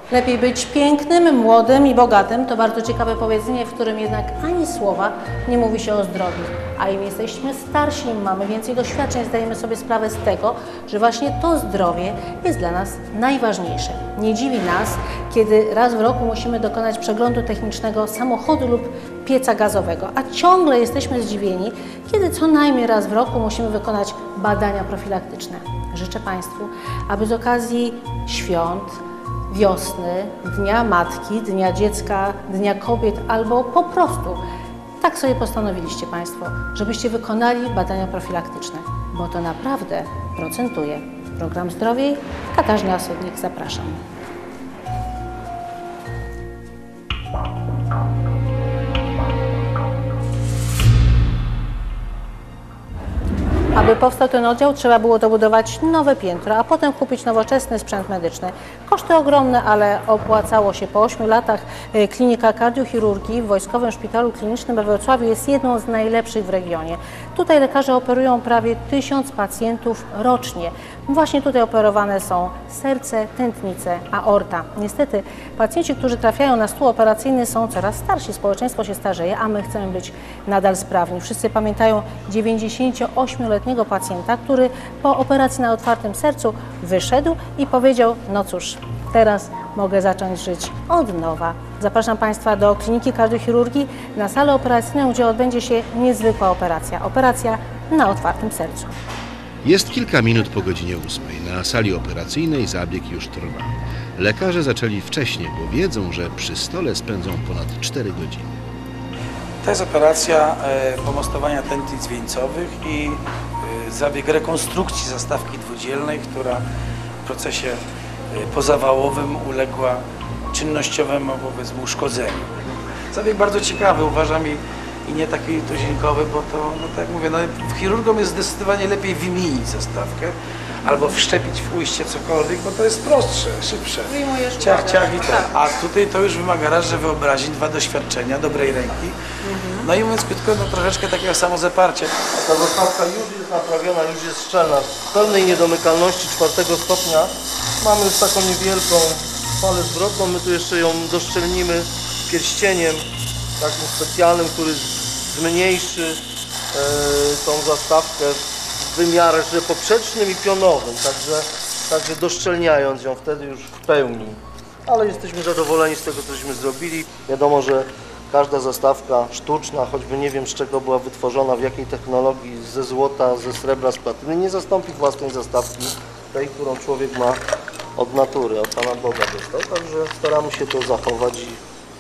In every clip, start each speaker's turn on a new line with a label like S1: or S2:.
S1: Lepiej być pięknym, młodym i bogatym to bardzo ciekawe powiedzenie, w którym jednak ani słowa nie mówi się o zdrowiu. A im jesteśmy starsi, im mamy więcej doświadczeń, zdajemy sobie sprawę z tego, że właśnie to zdrowie jest dla nas najważniejsze. Nie dziwi nas, kiedy raz w roku musimy dokonać przeglądu technicznego samochodu lub pieca gazowego, a ciągle jesteśmy zdziwieni, kiedy co najmniej raz w roku musimy wykonać badania profilaktyczne. Życzę Państwu, aby z okazji świąt, wiosny, Dnia Matki, Dnia Dziecka, Dnia Kobiet albo po prostu tak sobie postanowiliście Państwo, żebyście wykonali badania profilaktyczne, bo to naprawdę procentuje. Program Zdrowiej, Katarzyna Sodnik, zapraszam. Aby powstał ten oddział, trzeba było dobudować nowe piętro, a potem kupić nowoczesny sprzęt medyczny. Koszty ogromne, ale opłacało się. Po 8 latach klinika kardiochirurgii w Wojskowym Szpitalu Klinicznym we Wrocławiu jest jedną z najlepszych w regionie. Tutaj lekarze operują prawie 1000 pacjentów rocznie. Właśnie tutaj operowane są serce, tętnice, aorta. Niestety pacjenci, którzy trafiają na stół operacyjny, są coraz starsi. Społeczeństwo się starzeje, a my chcemy być nadal sprawni. Wszyscy pamiętają 98-letniego pacjenta, który po operacji na otwartym sercu wyszedł i powiedział: no cóż, teraz mogę zacząć żyć od nowa. Zapraszam Państwa do kliniki kardiochirurgii na salę operacyjną, gdzie odbędzie się niezwykła operacja. Operacja na otwartym sercu.
S2: Jest kilka minut po godzinie 8. Na sali operacyjnej zabieg już trwa. Lekarze zaczęli wcześniej, bo wiedzą, że przy stole spędzą ponad 4 godziny.
S3: To jest operacja pomostowania tętnic wieńcowych i zabieg rekonstrukcji zastawki dwudzielnej, która w procesie pozawałowym uległa czynnościowemu, powiedzmy, uszkodzeniu. Zabieg bardzo ciekawy, uważam, i nie taki tuzinkowy, bo to, no tak jak mówię, no, chirurgom jest zdecydowanie lepiej wymienić zastawkę albo wszczepić w ujście cokolwiek, bo to jest prostsze, szybsze. Ciach, ciach i tak. A tutaj to już wymaga raz, że wyobrazić, 2 doświadczenia, dobrej ręki. No i mówiąc krótko, no troszeczkę takiego samozaparcia.
S4: Ta zastawka już jest naprawiona, już jest szczelna. W pełnej niedomykalności 4. stopnia mamy już taką niewielką falę zwrotną. My tu jeszcze ją doszczelnimy pierścieniem takim specjalnym, który zmniejszy tą zastawkę w wymiarze poprzecznym i pionowym, także doszczelniając ją wtedy już w pełni. Ale jesteśmy zadowoleni z tego, cośmy zrobili. Wiadomo, że każda zastawka sztuczna, choćby nie wiem z czego była wytworzona, w jakiej technologii, ze złota, ze srebra, z platyny, nie zastąpi własnej zastawki, tej, którą człowiek ma od natury, od Pana Boga dostał. Także staramy się to zachować i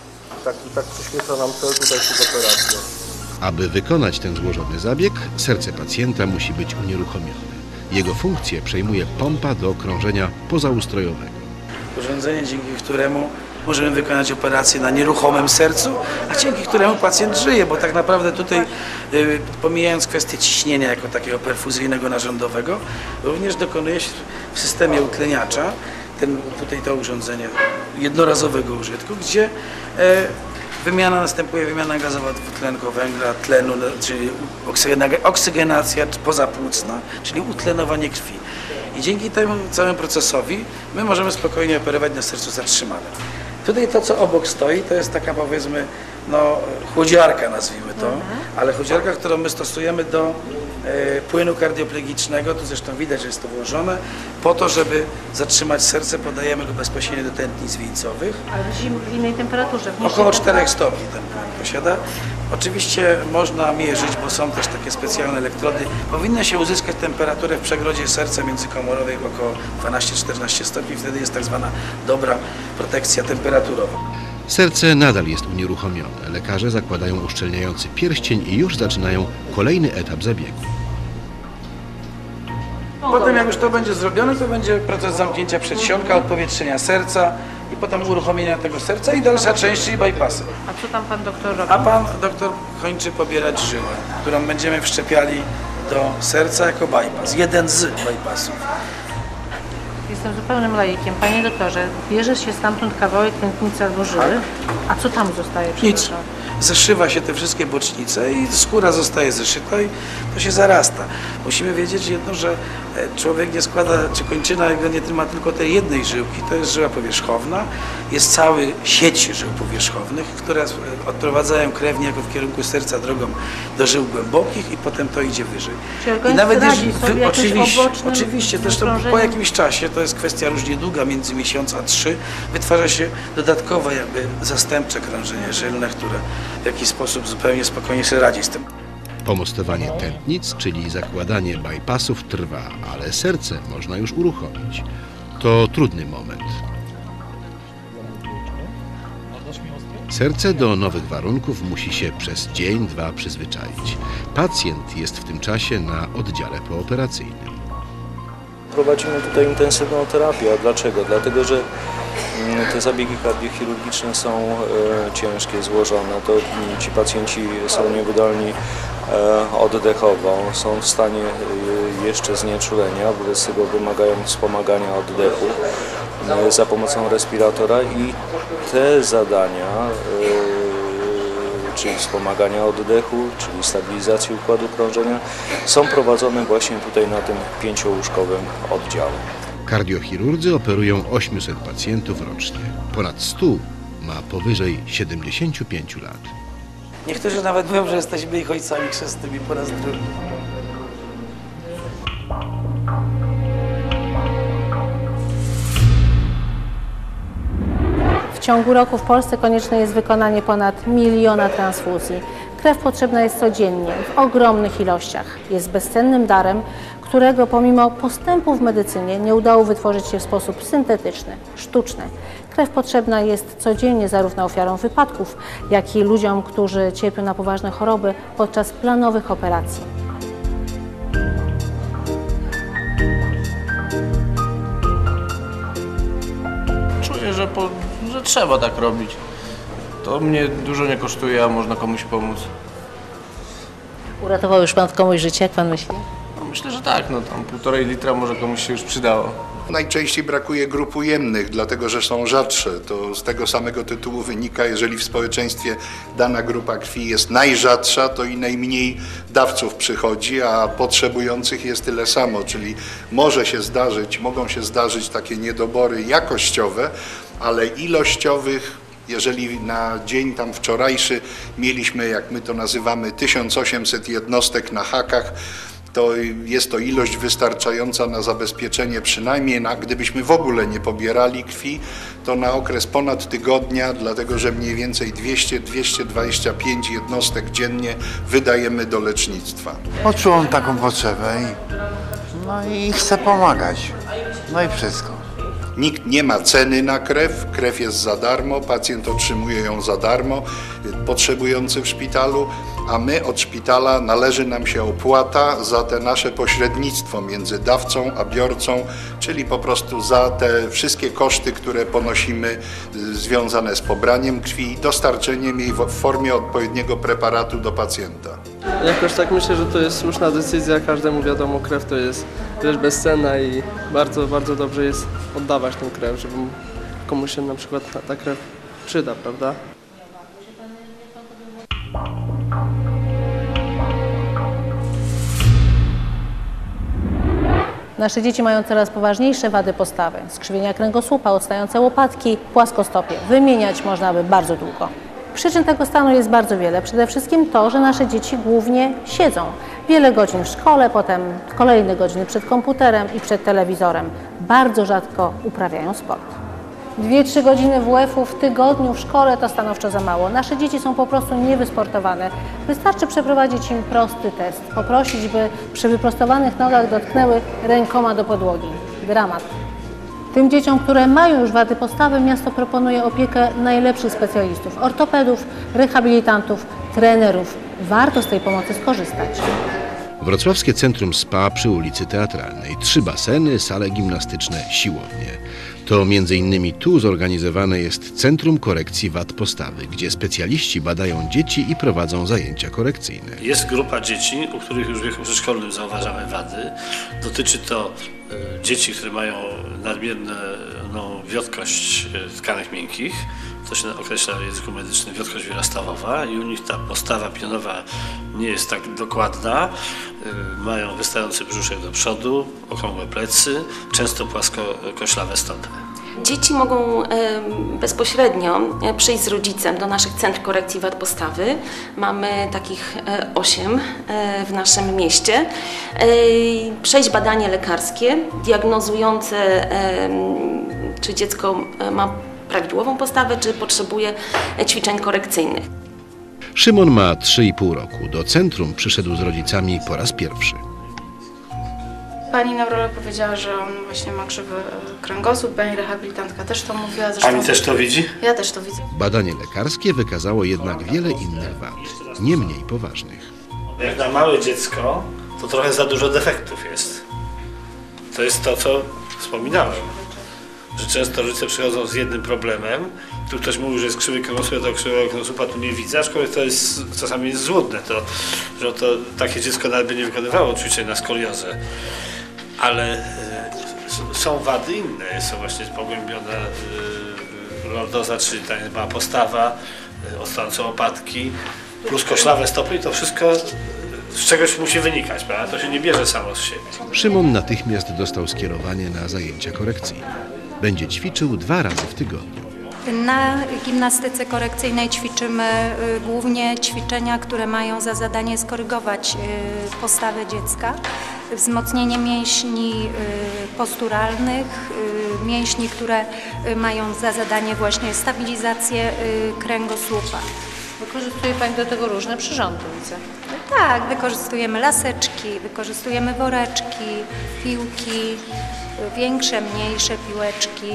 S4: tak przyświeca nam cel tutaj przed operacją.
S2: Aby wykonać ten złożony zabieg, serce pacjenta musi być unieruchomione. Jego funkcję przejmuje pompa do krążenia pozaustrojowego.
S3: Urządzenie, dzięki któremu możemy wykonać operację na nieruchomym sercu, a dzięki któremu pacjent żyje, bo tak naprawdę tutaj, pomijając kwestię ciśnienia jako takiego perfuzyjnego, narządowego, również dokonuje się w systemie utleniacza, tutaj to urządzenie jednorazowego użytku, gdzie następuje wymiana gazowa dwutlenku węgla, tlenu, czyli oksygenacja pozapłucna, czyli utlenowanie krwi. I dzięki temu całemu procesowi my możemy spokojnie operować na sercu zatrzymanym. Tutaj to, co obok stoi, to jest taka, powiedzmy, no, chłodziarka, nazwijmy to, ale chłodziarka, którą my stosujemy do płynu kardioplegicznego, tu zresztą widać, że jest to włożone, po to, żeby zatrzymać serce, podajemy go bezpośrednio do tętnic wieńcowych.
S1: Ale w innej temperaturze?
S3: Około 4 stopni ten płyn posiada. Oczywiście można mierzyć, bo są też takie specjalne elektrody. Powinno się uzyskać temperaturę w przegrodzie serca międzykomorowej około 12-14 stopni, wtedy jest tak zwana dobra protekcja temperaturowa.
S2: Serce nadal jest unieruchomione. Lekarze zakładają uszczelniający pierścień i już zaczynają kolejny etap zabiegu.
S3: Potem jak już to będzie zrobione, to będzie proces zamknięcia przedsionka, odpowietrzenia serca i potem uruchomienia tego serca i dalsza część, czyli bypassy.
S1: A co tam Pan doktor robi?
S3: A Pan doktor kończy pobierać żyłę, którą będziemy wszczepiali do serca jako bypass. Jeden z bypassów.
S1: Jestem zupełnym laikiem. Panie doktorze, bierze się stamtąd kawałek tętnicy albo żyły, a co tam zostaje?
S3: Nic. Zeszywa się te wszystkie bocznice i skóra zostaje zeszyta i to się zarasta. Musimy wiedzieć jedno, że człowiek nie składa, czy kończyna jego nie ma tylko tej jednej żyłki, to jest żyła powierzchowna, jest cały sieć żył powierzchownych, które odprowadzają krew niejako w kierunku serca drogą do żył głębokich i potem to idzie wyżej.
S1: Czyli organizm radzi sobie
S3: oczywiście, zresztą po jakimś czasie, to jest kwestia różnie długa, między miesiąc a 3, wytwarza się dodatkowe jakby zastępcze krążenie żylne, które w jakiś sposób zupełnie spokojnie sobie radzi z tym.
S2: Pomostowanie tętnic, czyli zakładanie bypassów, trwa, ale serce można już uruchomić. To trudny moment. Serce do nowych warunków musi się przez dzień, dwa przyzwyczaić. Pacjent jest w tym czasie na oddziale pooperacyjnym.
S5: Prowadzimy tutaj intensywną terapię. A dlaczego? Dlatego, że te zabiegi kardiochirurgiczne są ciężkie, złożone. To ci pacjenci są niewydolni oddechowo, są w stanie jeszcze znieczulenia, wobec tego wymagają wspomagania oddechu za pomocą respiratora i te zadania, czyli wspomagania oddechu, czyli stabilizacji układu krążenia, są prowadzone właśnie tutaj na tym 5-łóżkowym oddziale.
S2: Kardiochirurdzy operują 800 pacjentów rocznie. Ponad 100 ma powyżej 75 lat.
S3: Niektórzy nawet mówią, że jesteśmy ich ojcami chrzestnymi po raz drugi.
S1: W ciągu roku w Polsce konieczne jest wykonanie ponad 1 miliona transfuzji. Krew potrzebna jest codziennie, w ogromnych ilościach. Jest bezcennym darem, którego pomimo postępów w medycynie nie udało wytworzyć się w sposób syntetyczny, sztuczny. Krew potrzebna jest codziennie zarówno ofiarom wypadków, jak i ludziom, którzy cierpią na poważne choroby podczas planowych operacji.
S6: Czuję, że trzeba tak robić. To mnie dużo nie kosztuje, a można komuś pomóc.
S1: Uratował już Pan komuś życie, jak Pan myśli?
S6: No myślę, że tak, no tam 1,5 litra może komuś się już przydało.
S7: Najczęściej brakuje grup ujemnych, dlatego że są rzadsze. To z tego samego tytułu wynika, jeżeli w społeczeństwie dana grupa krwi jest najrzadsza, to i najmniej dawców przychodzi, a potrzebujących jest tyle samo, czyli mogą się zdarzyć takie niedobory jakościowe, ale ilościowych. Jeżeli na dzień tam wczorajszy mieliśmy, jak my to nazywamy, 1800 jednostek na hakach, to jest to ilość wystarczająca na zabezpieczenie przynajmniej, gdybyśmy w ogóle nie pobierali krwi, to na okres ponad tygodnia, dlatego że mniej więcej 200-225 jednostek dziennie wydajemy do lecznictwa.
S8: Poczułem taką potrzebę i chcę pomagać. No i wszystko.
S7: Nikt nie ma ceny na krew jest za darmo, pacjent otrzymuje ją za darmo, potrzebujący w szpitalu, a my od szpitala należy nam się opłata za te nasze pośrednictwo między dawcą a biorcą, czyli po prostu za te wszystkie koszty, które ponosimy związane z pobraniem krwi i dostarczeniem jej w formie odpowiedniego preparatu do pacjenta.
S9: Jakoś tak myślę, że to jest słuszna decyzja, każdemu wiadomo, krew to jest rzecz bezcenna i bardzo, bardzo dobrze jest oddawać tę krew, żeby komuś się na przykład ta krew przyda, prawda?
S1: Nasze dzieci mają coraz poważniejsze wady postawy, skrzywienia kręgosłupa, odstające łopatki, płaskostopie. Wymieniać można by bardzo długo. Przyczyn tego stanu jest bardzo wiele. Przede wszystkim to, że nasze dzieci głównie siedzą. Wiele godzin w szkole, potem kolejne godziny przed komputerem i przed telewizorem. Bardzo rzadko uprawiają sport. 2-3 godziny WF-u w tygodniu w szkole to stanowczo za mało. Nasze dzieci są po prostu niewysportowane. Wystarczy przeprowadzić im prosty test. Poprosić, by przy wyprostowanych nogach dotknęły rękoma do podłogi. Dramat. Tym dzieciom, które mają już wady postawy, miasto proponuje opiekę najlepszych specjalistów, ortopedów, rehabilitantów, trenerów. Warto z tej pomocy skorzystać.
S2: Wrocławskie Centrum Spa przy ulicy Teatralnej. 3 baseny, sale gimnastyczne, siłownie. To m.in. tu zorganizowane jest Centrum Korekcji Wad Postawy, gdzie specjaliści badają dzieci i prowadzą zajęcia korekcyjne.
S10: Jest grupa dzieci, u których już w wieku przedszkolnym zauważamy wady. Dotyczy to dzieci, które mają nadmierną wiotkość tkanek miękkich. to się określa w języku medycznym wiotkość wielostawowa i u nich ta postawa pionowa nie jest tak dokładna. Mają wystający brzuszek do przodu, okrągłe plecy, często płaskokoślawe stopy.
S11: Dzieci mogą bezpośrednio przyjść z rodzicem do naszych centrów korekcji wad postawy. Mamy takich 8 w naszym mieście. Przejść badanie lekarskie diagnozujące, czy dziecko ma prawidłową postawę, czy potrzebuje ćwiczeń korekcyjnych.
S2: Szymon ma 3,5 roku. Do centrum przyszedł z rodzicami po raz pierwszy.
S12: Pani neurolog powiedziała, że on właśnie ma krzywy kręgosłup, pani rehabilitantka też to mówiła. Zresztą
S10: Pani też to widzi?
S12: Ja też to widzę.
S2: Badanie lekarskie wykazało jednak wiele innych wad, nie mniej poważnych.
S10: Jak na małe dziecko, to trochę za dużo defektów jest. To jest to, co wspominałem, że często rodzice przychodzą z jednym problemem. Tu ktoś mówi, że jest krzywy kręgosłup, ja tego krzywego kręgosłupa tu nie widzę, aczkolwiek to jest czasami jest złudne, że takie dziecko nawet by nie wykonywało ćwiczeń na skoliozę. Ale są wady inne, są właśnie pogłębiona lordoza, czyli ta mała postawa, odstające łopatki, plus koślawe stopy i to wszystko z czegoś musi wynikać, prawda? To się nie bierze samo z siebie.
S2: Szymon natychmiast dostał skierowanie na zajęcia korekcyjne. Będzie ćwiczył 2 razy w tygodniu.
S13: Na gimnastyce korekcyjnej ćwiczymy głównie ćwiczenia, które mają za zadanie skorygować postawę dziecka, wzmocnienie mięśni posturalnych, mięśni, które mają za zadanie właśnie stabilizację kręgosłupa.
S1: Wykorzystuje Pani do tego różne przyrządy, widzę.
S13: Tak, wykorzystujemy laseczki, wykorzystujemy woreczki, piłki, większe, mniejsze piłeczki.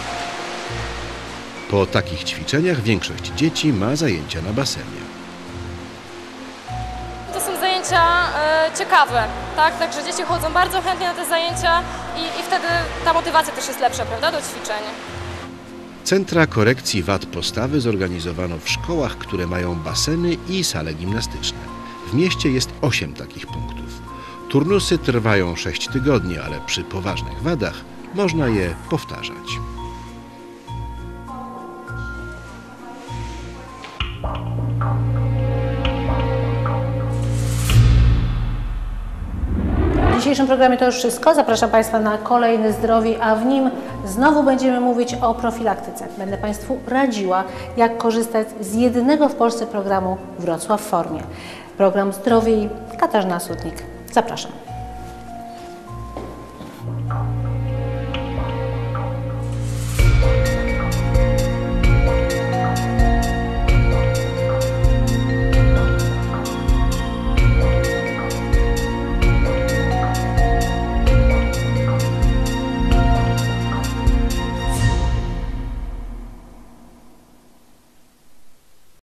S2: Po takich ćwiczeniach większość dzieci ma zajęcia na basenie.
S14: To są zajęcia ciekawe, tak? Także dzieci chodzą bardzo chętnie na te zajęcia i wtedy ta motywacja też jest lepsza, prawda, do ćwiczeń.
S2: Centra korekcji wad postawy zorganizowano w szkołach, które mają baseny i sale gimnastyczne. W mieście jest 8 takich punktów. Turnusy trwają 6 tygodni, ale przy poważnych wadach można je powtarzać.
S1: W dzisiejszym programie to już wszystko. Zapraszam Państwa na kolejny Zdrowie, a w nim znowu będziemy mówić o profilaktyce. Będę Państwu radziła, jak korzystać z jedynego w Polsce programu Wrocław w formie. Program Zdrowie i Katarzyna Sutnik. Zapraszam.